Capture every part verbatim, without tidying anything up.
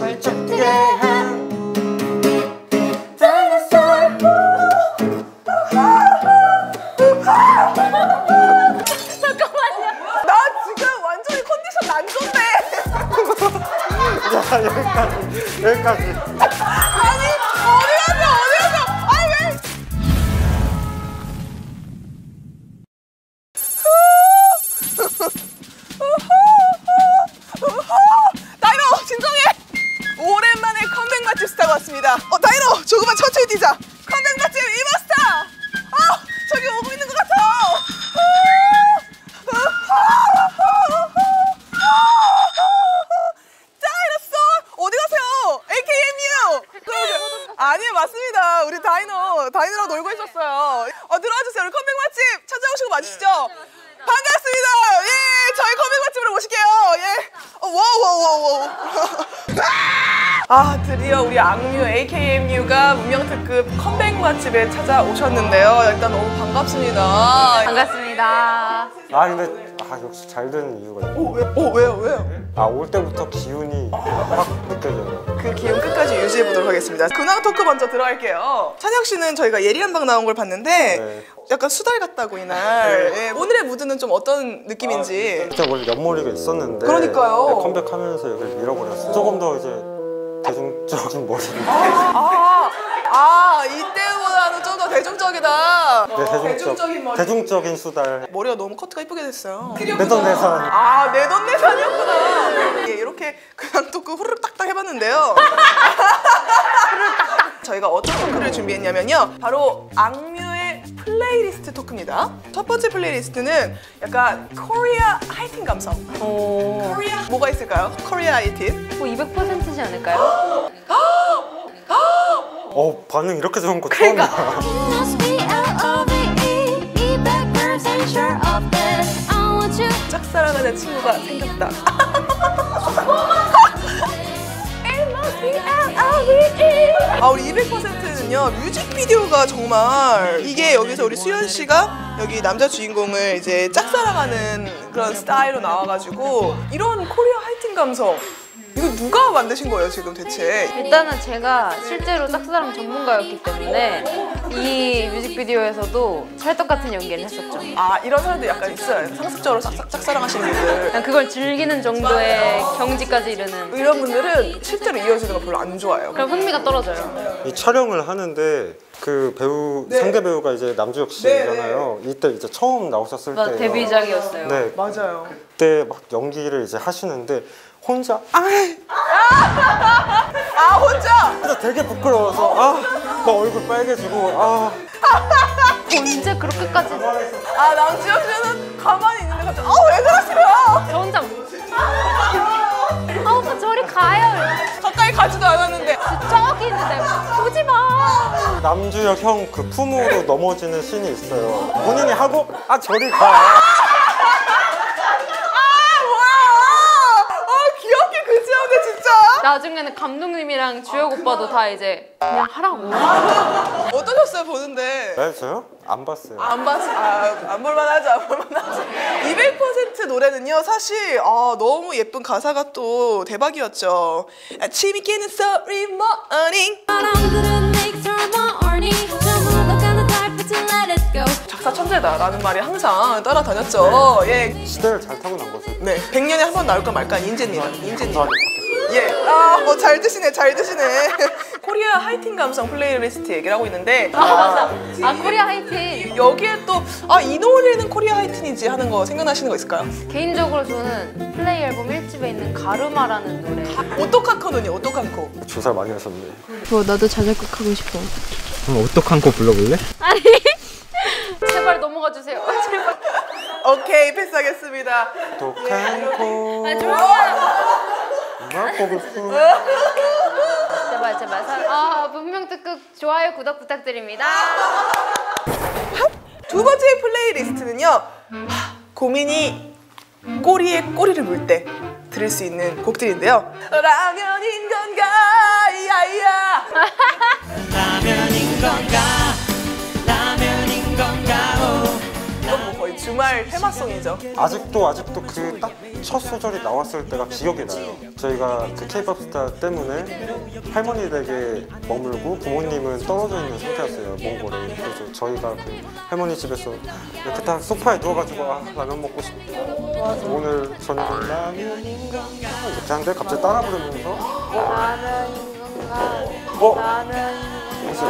홀쭉되게 한 다이너솔. 잠깐만요. 나 지금 완전히 컨디션 안 좋네. 자, 여기까지 여기까지. 아니 어디 가서 어디 가서 아니 왜 다이노 진정해. 오랜만에 컴백 맛집 스타가 왔습니다. 어 다이노 조금만 천천히 뛰자. 컴백 맛집 이버스타. 어 저기 오고 있는 것 같아. 다이노솔 어디 가세요? 에이케이엠유. 아니 맞습니다. 우리 다이노 다이노랑 놀고 있었어요. 어 들어와 주세요. 우리 컴백 맛집 찾아오시고 맞으시죠? 반갑습니다. 예, 저희 컴백 맛집으로 모실게요. 예. 어, 와우, 와우, 와우. 아, 드디어 우리 악뮤 에이케이엠유가 문명특급 컴백 맛집에 찾아오셨는데요. 일단 너무 반갑습니다. 반갑습니다. 아 근데 아 역시 잘 되는 이유가 있네. 오, 왜, 오, 왜요, 왜요? 아 올 때부터 기운이 확 느껴져요. 그 기운 끝까지 유지해 보도록 하겠습니다. 근황 토크 먼저 들어갈게요. 찬혁 씨는 저희가 예리한 방 나온 걸 봤는데 네. 약간 수달 같다고 이날. 예, 오늘의 무드는 좀 어떤 느낌인지. 진짜 원래 옆머리가 있었는데 그러니까요. 네, 컴백하면서 여기를 잃어버렸어요. 조금 더 이제 대중적인 머리를. 아, 아 이때보다는 좀 더 대중적이다. 네, 대중적, 대중적인 머리. 대중적인 수달. 머리가 너무 커트가 이쁘게 됐어요. 내돈내산. 아, 내돈내산이었구나. 예, 이렇게 그냥 토크 후루룩 딱딱 해봤는데요. 저희가 어떤 토크를 준비했냐면요. 바로 악뮤의 플레이리스트 토크입니다. 첫 번째 플레이리스트는 약간 코리아 하이틴 감성. 오. 코리아 뭐가 있을까요? 코리아 하이틴. 뭐 이백 퍼센트지 않을까요? 어 반응 이렇게 좋은 거 처음이야. 짝사랑하는 친구가 생겼다. 아 우리 이백 퍼센트는요 뮤직비디오가 정말 이게 여기서 우리 수연 씨가 여기 남자 주인공을 이제 짝사랑하는 그런 스타일로 나와가지고 이런 코리아 하이틴 감성 이거 누가 만드신 거예요 지금 대체? 일단은 제가 실제로 짝사랑 전문가였기 때문에 이 뮤직비디오에서도 찰떡같은 연기를 했었죠. 아 이런 사람들 약간 있어요. 상습적으로 짝, 짝사랑하시는 분들. 그냥 그걸 즐기는 정도의 경지까지 이르는. 이런 분들은 실제로 이어지는 거 별로 안 좋아해요. 그럼 흥미가 떨어져요. 이 촬영을 하는데 그 배우 네. 상대 배우가 이제 남주혁 씨잖아요. 네, 이때 이제 처음 나오셨을 맞아, 때 데뷔작이었어요. 네, 맞아요. 그때 막 연기를 이제 하시는데 혼자 아, 아 혼자? 진짜 되게 부끄러워서 아막 얼굴 빨개지고 아 언제 그렇게까지 아 남지혁 씨는 가만히 있는데 갑자기 아왜 그러시면? 저 혼자 아 오빠 저리 가요. 가까이 가지도 않았는데 저기 있는데 보지 마. 남주혁 형 그 품으로 넘어지는 씬이 있어요. 본인이 하고 아 저리 가. 나중에는 감독님이랑 주혁 오빠도 다 이제 그냥 하라고. 어떠셨어요 보는데? 네, 저요? 안 봤어요. 안 봤어. 아, 안 볼만하죠. 안 볼만하죠. 이백 퍼센트 노래는요 사실 아, 너무 예쁜 가사가 또 대박이었죠. 아침이 깨는 소리 morning. 작사 천재다라는 말이 항상 따라다녔죠. 예. 시대를 잘 타고난 거죠. 네. 백 년에 한 번 나올까 말까 인재입니다. 인재님. 감사하게 예. 아, 뭐 잘 드시네, 잘 드시네. 코리아 하이틴 감성 플레이리스트 얘기를 하고 있는데 아 맞아. 아 코리아 하이틴. 여기에 또 아 이 노래는 코리아 하이틴이지 하는 거 생각나시는 거 있을까요? 개인적으로 저는 플레이 앨범 일 집에 있는 가르마라는 노래. 오똑한코는요, 오똑한코. 조사 많이 하셨네. 뭐 나도 자작곡 하고 싶어. 그럼 오똑한 거 불러볼래? 아니 제발 넘어가 주세요. 제발. 오케이, 패스하겠습니다. 오똑한 코 아 좋아요. 음악 보고 싶어. 제발 제발. 사- 아 문명특급 좋아요 구독 부탁드립니다. 두 번째 플레이리스트는요. 하, 고민이 꼬리에 꼬리를 물 때 들을 수 있는 곡들인데요. 라면인 건가, 야야. 라면인 건가 라면인 건가 오. 이건 뭐 거의 주말 정말 테마송이죠. 아직도 아직도 그 딱 첫 소절이 나왔을 때가 기억이 나요. 저희가 그 케이팝 스타 때문에 할머니 댁에 머물고 부모님은 떨어져 있는 상태였어요, 몽골에. 그래서 저희가 그 할머니 집에서 이렇게 딱 소파에 누워가지고 아 라면 먹고 싶다. 오늘 저녁은 라면인가 이렇게 하는데 갑자기 따라 부르면서 라면인 건가? 어? 라면인 무슨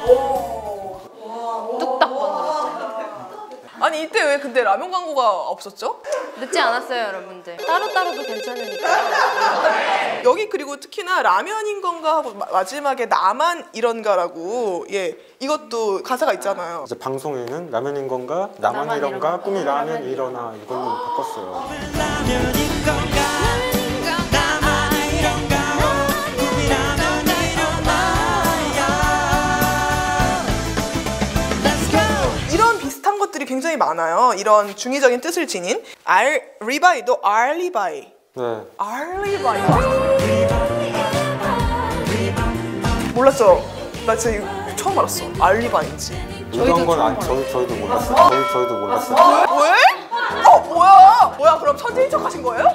뚝딱 번들었어요. 아니 이때 왜 근데 라면 광고가 없었죠? 늦지 않았어요, 여러분들. 따로따로도 괜찮으니까. 여기 그리고 특히나 라면인 건가 하고 마, 마지막에 나만 이런가라고 예 이것도 가사가 있잖아요. 이제 방송에는 라면인 건가 나만 나만 이런가 이런가, 꿈이 라면 라면 일어나 이걸로 바꿨어요. 라면인 건가 나만 이런가 꿈이 라면 일어나야 Let's go 이런 비슷한 것들이 굉장히 많아요. 이런 중의적인 뜻을 지닌 알 리바이도 알리바이 네. 알리바이 몰랐죠? 나 진짜 이거 처음 알았어. 알리바이인지. 이런 건 아, 저희 저희도 몰랐어요. 저희 저희도 몰랐어요. 왜? 어 뭐야? 뭐야 그럼 천재인 척 하신 거예요?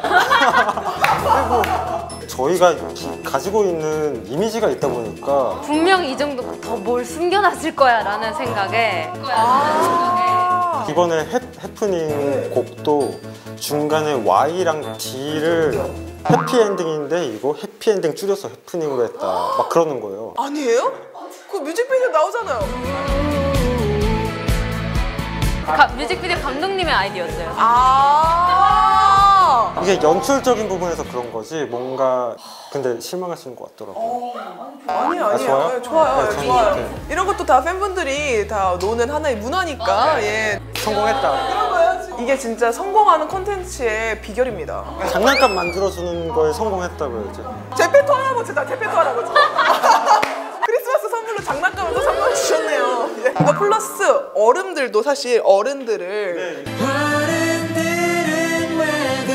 저희가 기- 가지고 있는 이미지가 있다 보니까 분명 이 정도 더 뭘 숨겨놨을 거야 라는 생각에 아. 이번에 해, 해프닝 곡도 중간에 Y랑 D를 해피엔딩인데 이거 해피엔딩 줄여서 해프닝으로 했다 막 그러는 거예요. 아니에요? 그 뮤직비디오 나오잖아요. 가- 뮤직비디오 감독님의 아이디어였어요. 아. 이게 연출적인 부분에서 그런 거지 뭔가 근데 실망하시는 것 같더라고요. 아니 아니에요. 좋아요? 네, 좋아요. 네, 네, 저는 좋아요. 이렇게. 이런 것도 다 팬분들이 다 노는 하나의 문화니까 예. 성공했다. 이게 진짜 성공하는 콘텐츠의 비결입니다. 장난감 만들어주는 거에 성공했다고요 이제. 제페토 할아버지다. 제페토 할아버지. 크리스마스 선물로 장난감을 또 선물 주셨네요. 예. 이거 플러스 어른들도 사실 어른들을 어른들은 왜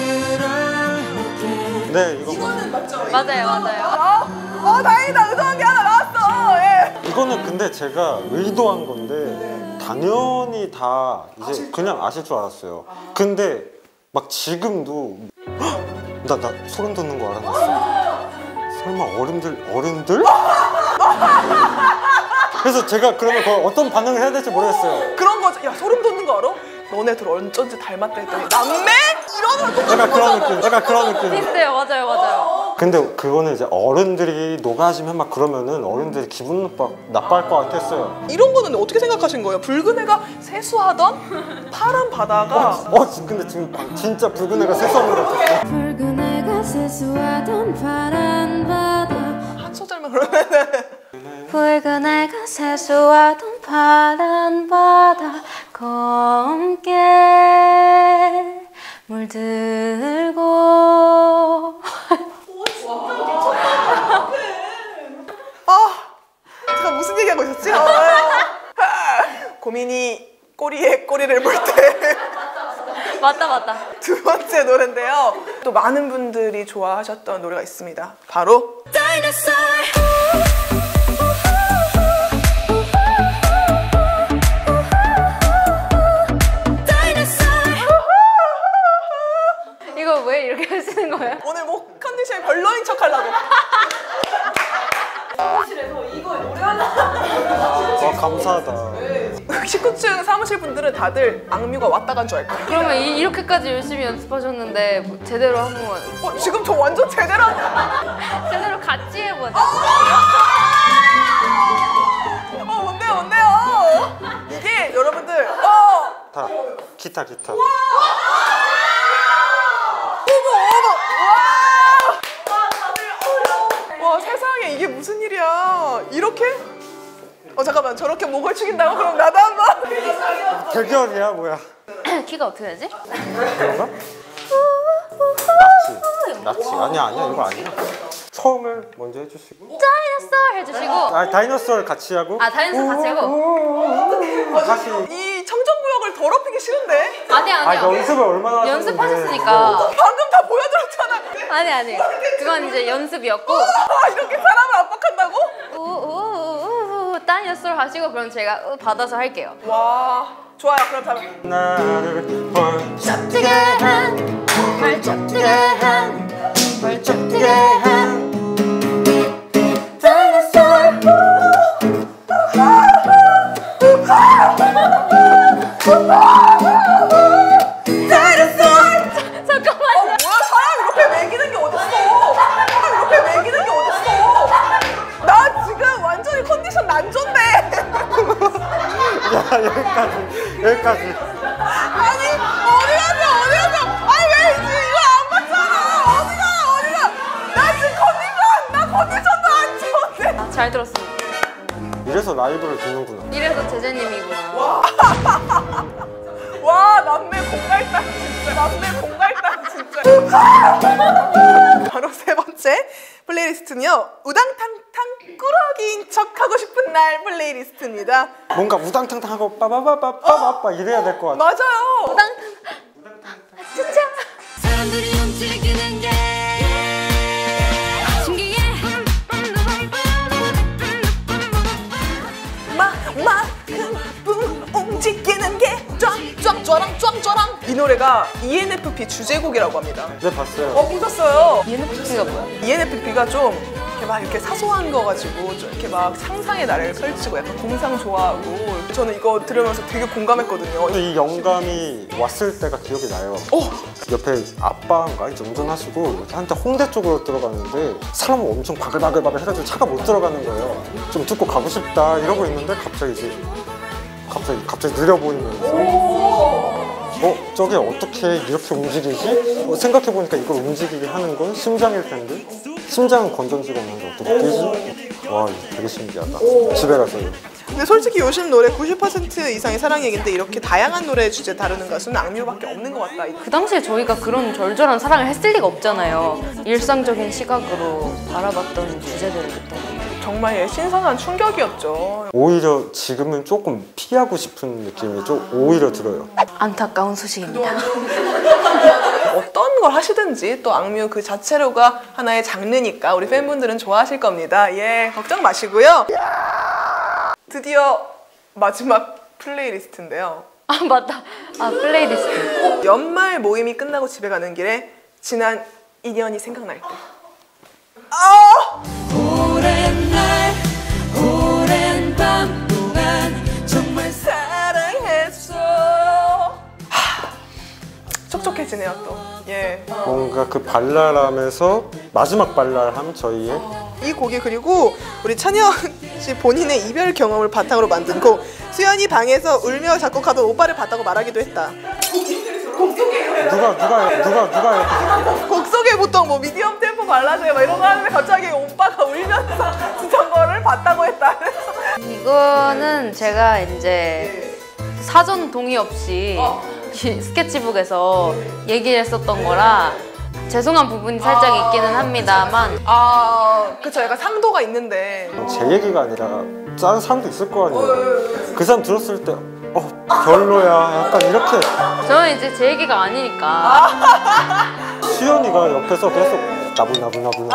그럴게 네 이거 맞아요, 맞아요. 아, 어 다행이다. 의도한 게 하나 나왔어. 예. 이거는 근데 제가 의도한 건데 당연히 다 이제 그냥 아실 줄 알았어요. 근데 막 지금도 나 나 소름 돋는 거 알아냈어. 설마 어른들 어른들? 그래서 제가 그러면 그 어떤 반응을 해야 될지 모르겠어요. 그런 거죠. 야 소름 돋는 거 알아? 너네들 어쩐지 닮았다 했더니 남매? 이러면 또 약간 그런 느낌. 약간 그런 느낌. 비슷해요, 맞아요, 맞아요. 근데 그거는 이제 어른들이 녹아지면 막 그러면은 어른들이 기분 나빠 나빠할 것 같았어요. 이런 거는 어떻게 생각하신 거예요? 붉은 애가 세수하던 파란 바다가 어 지- 근데 지금 진짜 붉은 애가 세수하는 것 같았어. 붉은 해가 세수하던 파란 바다 한 소절만 그러면은 붉은 해가 세수하던 파란 바다 검게 물들고 아 제가 무슨 얘기하고 있었지? 어, 고민이 꼬리에 꼬리를 물 때 맞다, 맞다. 두 번째 노래인데요. 또 많은 분들이 좋아하셨던 노래가 있습니다. 바로 Dinosaur 이거 왜 이렇게 하시는 거예요? 오늘 목 컨디션이 별로인 척 하려고. 아 감사하다. 십구 층 사무실 분들은 다들 악뮤가 왔다 간 줄 알 거예요. 그러면 이, 이렇게까지 열심히 연습하셨는데 뭐 제대로 한번 어, 지금 저 완전 제대로 한- 제대로 같이 해보자. 어 뭔데요 뭔데요? 이게 여러분들 어 다 기타 기타. 어머 어머 와! 와 세상에 이게 무슨 일이야? 이렇게? 어 잠깐만 저렇게 목을 축인다고? 그럼 나도 한번. 대결이야 뭐야? 키가 어떻게 되지? 그런가? 낫지. 낫지. 아니야 아니야 이거 아니야. 처음을 먼저 해주시고. 다이너솔 해주시고 아 다이너솔 같이 하고. 아 다이너솔 같이 하고 다시. 이 청정구역을 더럽히기 싫은데? 아니 아 아니요 연습을 얼마나 하셨는데. 연습하셨으니까 방금 다 보여드렸잖아. 아니 아니 그건 이제 연습이었고 아 이렇게 사람을 압박한다고? 우우우우 다이너솔 하시고 그럼 제가 우 받아서 할게요. 와 좋아요. 그렇다면 나를 벌쩍 뛰게 한 발짝 뛰게 한 발짝 뛰게 한 다이너솔 어, 뭐야? 사람 이렇게 매기는 게 어딨어? 사람 이렇게 매기는 게 어딨어? 나 지금 완전히 컨디션 난조인데. 야 여기까지 여기까지. 아니 어디 갔어? 어디 갔어? 아니 왜 지금 이거 안 봤잖아? 어디가 어디가? 나 지금 컨디션 나 컨디션도 안 좋은데. 아, 잘 들었습니다. 이래서 라이브를 듣는구나. 이래서 제재님이구나. 와 남매 공갈당 진짜. 남매 공갈당 진짜. 바로 세 번째 플레이리스트는요. 우당탕탕 꾸러기인 척 하고 싶은 날 플레이리스트입니다. 뭔가 우당탕탕하고 빠바바바바바바 이래야 될 것 같아. 맞아요. 진짜. 사람들이 움직이는 게 신기해 막막큼 뿡 움직이는 게 쫙쫙 쫙랑 쫙쫙랑 이 노래가 이엔에프피 주제곡이라고 합니다. 네 봤어요. 어 보셨어요? 이엔에프피가 뭐야? 이엔에프피가 좀 이렇게 막 이렇게 사소한 거 가지고 좀 이렇게 막 상상의 나래를 펼치고 약간 공상 좋아하고 저는 이거 들으면서 되게 공감했거든요. 근데 이 영감이 왔을 때가 기억이 나요. 어 옆에 아빠인가 이제 운전하시고 한테 홍대 쪽으로 들어가는데 사람 엄청 바글바글바글 해가지고 차가 못 들어가는 거예요. 좀 듣고 가고 싶다 이러고 있는데 갑자기 이제 갑자기 갑자기 느려 보이면서 어 저게 어떻게 이렇게 움직이지? 어, 생각해 보니까 이걸 움직이게 하는 건 심장일 텐데 심장은 건전지가 없는데 어떻게 뛰지? 와 이거 되게 신기하다. 집에 가서요. 근데 솔직히 요즘 노래 구십 퍼센트 이상이 사랑 얘기인데 이렇게 다양한 노래 주제 다루는 가수는 악뮤밖에 없는 것 같다. 그 당시에 저희가 그런 절절한 사랑을 했을 리가 없잖아요. 일상적인 시각으로 바라봤던 주제들을 그때. 정말 예, 신선한 충격이었죠. 오히려 지금은 조금 피하고 싶은 느낌이 좀 오히려 들어요. 안타까운 소식입니다. 어떤 걸 하시든지 또 악뮤 그 자체로가 하나의 장르니까 우리 팬분들은 좋아하실 겁니다. 예, 걱정 마시고요. 드디어 마지막 플레이리스트인데요. 아 맞다. 아 플레이리스트. 연말 모임이 끝나고 집에 가는 길에 지난 인연이 생각날 때. 아! 오랜 날 오랜 밤 동안 정말 사랑했어. 하, 촉촉해지네요 또. 예. 뭔가 그 발랄함에서 마지막 발랄함 저희의 이 곡이 그리고 우리 찬영 씨 본인의 이별 경험을 바탕으로 만든 곡. 수연이 방에서 울며 작곡하던 오빠를 봤다고 말하기도 했다. 누가 누가 누가 누가 곡 속에 보통 뭐 미디엄 템포 발라드에 막 이런 거 하는데 갑자기 오빠가 울면서 진짜 거를 봤다고 했다. 이거는 제가 이제 사전 동의 없이 어. 이 스케치북에서 얘기를 했었던 거라 죄송한 부분이 살짝 있기는 합니다만 아, 그쵸. 약간 상도가 있는데. 제 얘기가 아니라 다른 사람도 있을 거 아니에요. 그 사람 들었을 때 어 별로야 약간 이렇게 저는 이제 제 얘기가 아니니까 수연이가 옆에서 계속 나불나불나불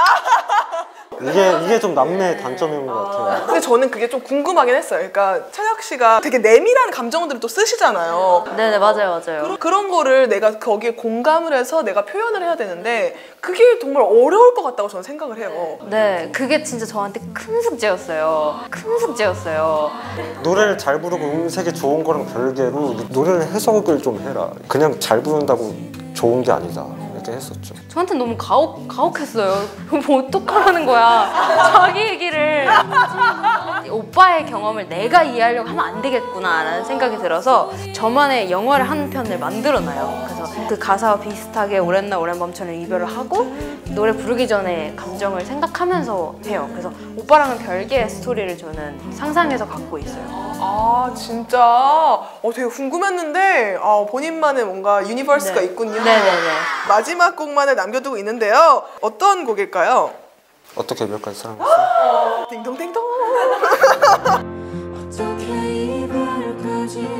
이게 이게 좀 남매의 단점인 것 같아요. 근데 저는 그게 좀 궁금하긴 했어요. 그러니까 찬혁 씨가 되게 내밀한 감정들을 또 쓰시잖아요. 네네 맞아요 맞아요. 그런 거를 내가 거기에 공감을 해서 내가 표현을 해야 되는데 그게 정말 어려울 것 같다고 저는 생각을 해요. 네 그게 진짜 저한테 큰 숙제였어요. 큰 숙제였어요. 노래를 잘 부르고 음색이 좋은 거랑 별개로 노래를 해석을 좀 해라. 그냥 잘 부른다고 좋은 게 아니다. 이렇게 했었죠. 저한테 너무 가혹, 가혹했어요. 뭐 어떡하라는 거야. 자기 얘기를. 오빠의 경험을 내가 이해하려고 하면 안 되겠구나 라는 생각이 들어서 저만의 영화를 한 편을 만들어놔요. 그래서 그 가사와 비슷하게 오랜 날 오랜 밤처럼 이별을 하고 노래 부르기 전에 감정을 생각하면서 해요. 그래서 오빠랑은 별개의 스토리를 저는 상상해서 갖고 있어요. 아 진짜 어, 되게 궁금했는데 아, 본인만의 뭔가 유니버스가 네. 있군요. 네네네. 마지막 곡만을 남겨두고 있는데요. 어떤 곡일까요? 어떻게 이별까지 사랑했어? 띵동띵동. 어떻게 이별까지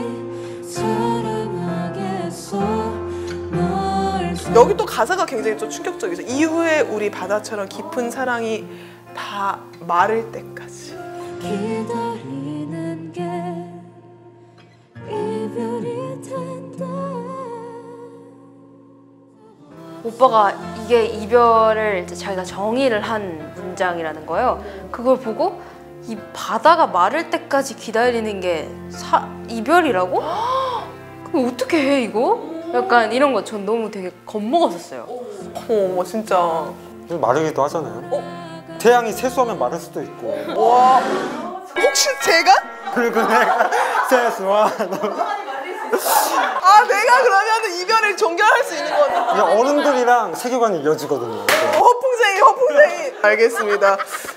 사랑하겠어 널 여기 또 가사가 굉장히 좀 충격적이죠. 이후에 우리 바다처럼 깊은 사랑이 다 마를 때까지. 기다리는 게 오빠가 이게 이별을 이제 자기가 정의를 한 문장이라는 거예요. 그걸 보고 이 바다가 마를 때까지 기다리는 게 사, 이별이라고? 그럼 어떻게 해 이거? 약간 이런 거 전 너무 되게 겁먹었었어요. 어머 진짜. 마르기도 하잖아요. 태양이 세수하면 마를 수도 있고. 와. 혹시 제가? 그리고 내가 세수하. 아 내가 그러면 이별을 종결할 수 있는 거네. 그냥 어른들이랑 세계관이 이어지거든요. 허풍쟁이 허풍쟁이. 알겠습니다.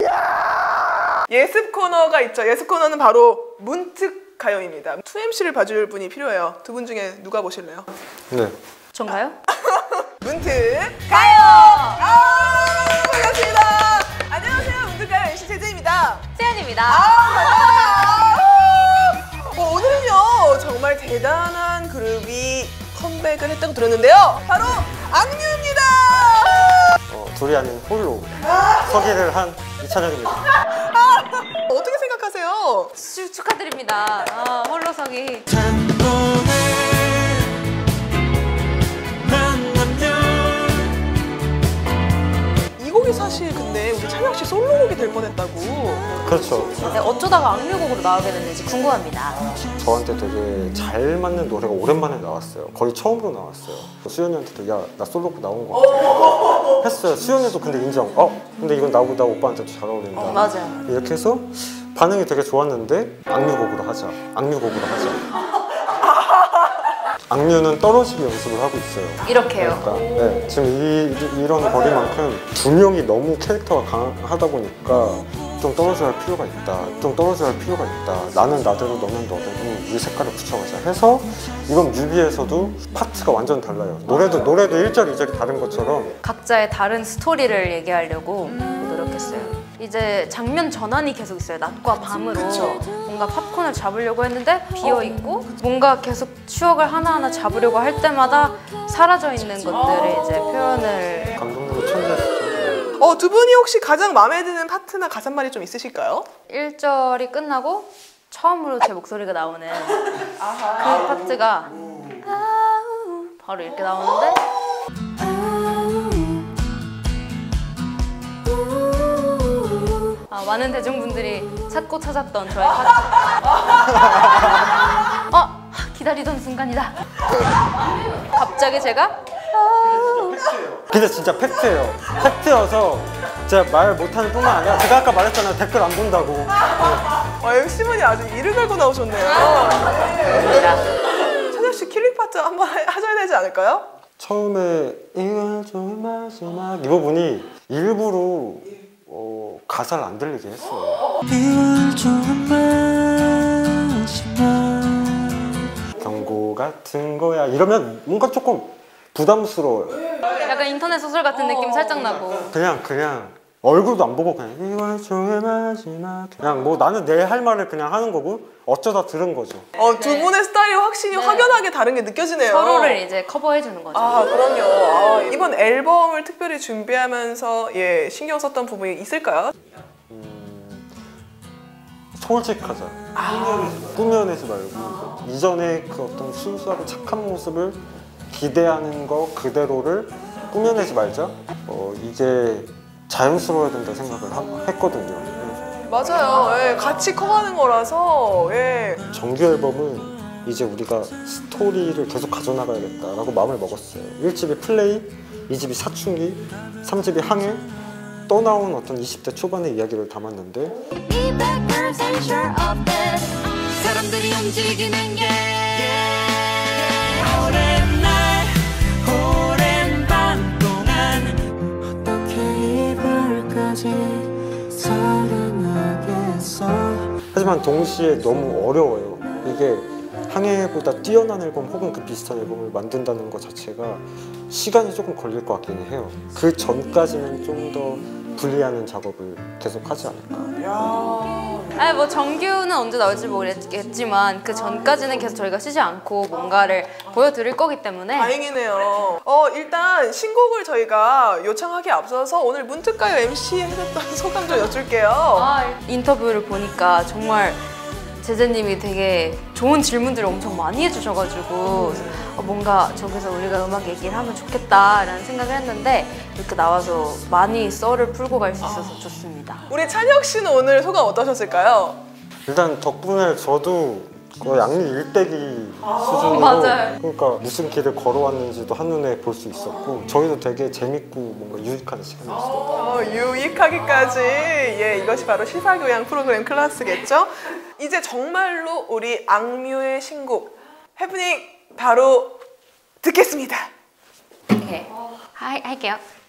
예습 코너가 있죠. 예습 코너는 바로 문특 가요입니다. 투 엠씨를 봐줄 분이 필요해요. 두 분 중에 누가 보실래요? 네. 전가요? 문특 가요! 아 반갑습니다. 안녕하세요. 문특 가요 엠씨 제재입니다. 세연입니다. 아, 어, 오늘은요 정말 대단한 그룹이 컴백을 했다고 들었는데요. 바로 악뮤입니다. 어, 둘이 아닌 홀로 서기를 한 이찬혁입니다. 어떻게 생각하세요? 축- 축하드립니다. 아, 홀로서기. 이 곡이 사실 근데 우리 찬혁 씨 솔로곡이 될 뻔했다고. 그렇죠. 네, 어쩌다가 악뮤곡으로 나오게 됐는지 궁금합니다. 저한테 되게 잘 맞는 노래가 오랜만에 나왔어요. 거의 처음으로 나왔어요. 수연이한테도 야, 나 솔로곡 나온 거 같아. 했어요. 수연이도 근데 인정. 어? 근데 이건 나보다 오빠한테도 잘 어울린다. 어, 맞아요. 이렇게 해서 반응이 되게 좋았는데 악뮤곡으로 하자. 악뮤곡으로 하자. 악뮤는 떨어지기 연습을 하고 있어요. 이렇게요. 그러니까 네, 지금 이, 이런 거리만큼 두 명이 너무 캐릭터가 강하다 보니까 좀 떨어져야 할 필요가 있다. 좀 떨어져야 할 필요가 있다. 나는 나대로 너는 너대로 우리 색깔을 붙여가자 해서 이번 뮤비에서도 파트가 완전 달라요. 노래도 노래도 일 절, 이 절이 다른 것처럼 각자의 다른 스토리를 얘기하려고 노력했어요. 이제 장면 전환이 계속 있어요. 낮과 밤으로. 그쵸. 뭔가 팝콘을 잡으려고 했는데 비어있고 뭔가 계속 추억을 하나하나 잡으려고 할 때마다 사라져 있는 것들을 이제 표현을. 감독님이 천재시죠. 어, 두 분이 혹시 가장 마음에 드는 파트나 가사말이 좀 있으실까요? 일 절이 끝나고 처음으로 제 목소리가 나오는 그 파트가 아우 바로 이렇게 나오는데 아, 많은 대중분들이 찾고 찾았던 저의 파트. 어? 기다리던 순간이다. 갑자기 제가 근데 진짜 팩트예요. 팩트여서 제가 말 못하는 뿐만 아니라 제가 아까 말했잖아요. 댓글 안 본다고. 어, 엠씨분이 아주 이를 갈고 나오셨네요. 찬혁 씨 킬링 파트 한번 하셔야 되지 않을까요? 처음에 이걸 좀 마지막 이 부분이 일부러 어, 가사를 안 들리게 했어요. 경고 같은 거야 이러면 뭔가 조금 부담스러워요. 약간 인터넷 소설 같은 느낌 살짝 나고. 그냥 그냥 얼굴도 안 보고 그냥 이월 초의 마지막 그냥 뭐 나는 내 할 말을 그냥 하는 거고 어쩌다 들은 거죠. 어, 두 분의 스타일이 확실히 확연하게 다른 게 느껴지네요. 서로를 이제 커버해 주는 거죠. 아, 그럼요. 아, 이번 앨범을 특별히 준비하면서 예, 신경 썼던 부분이 있을까요? 솔직하자. 꾸며내지 말고 이전에 그 어떤 순수하고 착한 모습을 기대하는 거 그대로를 꾸며내지 말자. 어, 이게 자연스러워야 된다 생각을 하, 했거든요. 맞아요. 예, 같이 커가는 거라서 예. 정규 앨범은 이제 우리가 스토리를 계속 가져나가야겠다라고 마음을 먹었어요. 일 집이 플레이, 이 집이 사춘기, 삼 집이 항해, 떠나온 어떤 이십 대 초반의 이야기를 담았는데 사람들이 움직이는 게 오랜 날 오랜 밤 동안 어떻게 이별까지 사랑하겠어. 하지만 동시에 너무 어려워요. 이게 항해보다 뛰어난 앨범 혹은 그 비슷한 앨범을 만든다는 것 자체가 시간이 조금 걸릴 것 같긴 해요. 그 전까지는 좀 더 분리하는 작업을 계속 하지 않을까. 야. 아니 뭐 정규는 언제 나올지 모르겠지만 그 전까지는 계속 저희가 쉬지 않고 뭔가를 보여드릴 거기 때문에 다행이네요. 어, 일단 신곡을 저희가 요청하기에 앞서서 오늘 문특가요 엠씨 하셨던 소감 좀 여쭐게요. 아, 인터뷰를 보니까 정말 제재님이 되게 좋은 질문들을 엄청 많이 해주셔가지고 어, 뭔가 저기서 우리가 음악 얘기를 하면 좋겠다라는 생각을 했는데 이렇게 나와서 많이 썰을 풀고 갈 수 있어서 좋습니다. 우리 찬혁 씨는 오늘 소감 어떠셨을까요? 일단 덕분에 저도 거의 양리 일대기 수준으로 맞아요. 그러니까 무슨 길을 걸어왔는지도 한눈에 볼 수 있었고 저희도 되게 재밌고 뭔가 유익한 시간이었어요. 어, 유익하기까지. 예, 이것이 바로 시사교양 프로그램 클래스겠죠? 이제 정말로 우리 악뮤의 신곡 해프닝 바로 듣겠습니다. 네. 하, 할게요.